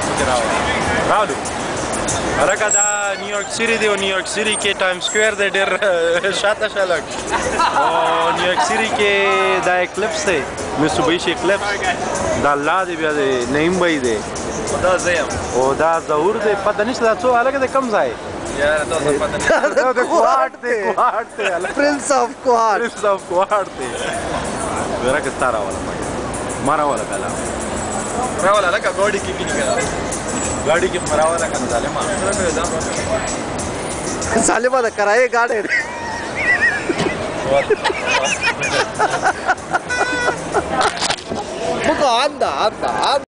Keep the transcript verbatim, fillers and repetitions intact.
راولو هلکه دا نیویورک سیټي دی او نیویورک سیټي کې ټایم سکویر دی ډېر شاته شه لږ او نیویورک سیټي کې دا اکلپس دی میتسوبیشي اکلپس دا الله دی بیا دی نعیم بھائی دی دا زه یم او دا ظهور دی پته نشته دا څو هلکه دی کم ځای یاره تاسو پته نه دا د کوهاټ دی کوهاټ دی پرنس اف کوهاټ پرنس اف کوهاټ دی ورکه ستا راوله ما راوله کله راوله لکه ګاډي کې کینی کنه ګاډي کې راوله کنه ظالما ظالما دا کرایه ګاډي مکو anda anda